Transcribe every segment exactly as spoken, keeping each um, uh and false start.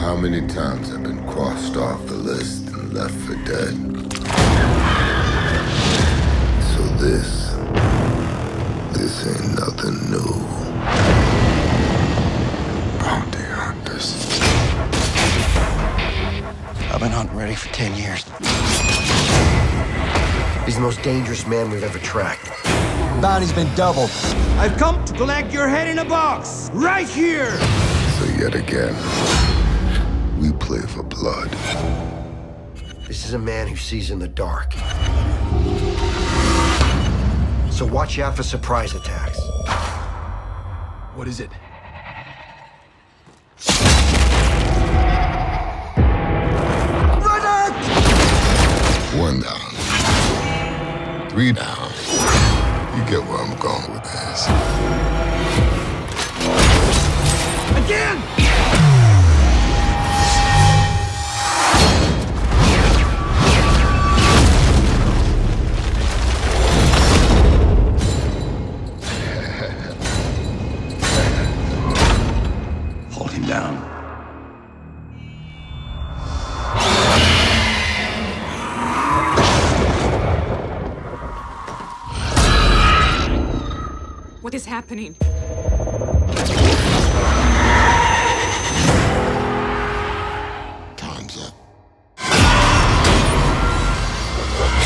how many times I've been crossed off the list and left for dead. So this, this ain't nothing new. Bounty hunters. I've been hunting Riddick for ten years. He's the most dangerous man we've ever tracked. Bounty's been doubled. I've come to collect your head in a box, right here! So yet again, we play for blood. This is a man who sees in the dark. So watch out for surprise attacks. What is it? One down. Three down. You get where I'm going with this. Again! Hold him down. What is happening? Time's up.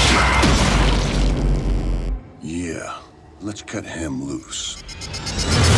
Yeah, let's cut him loose.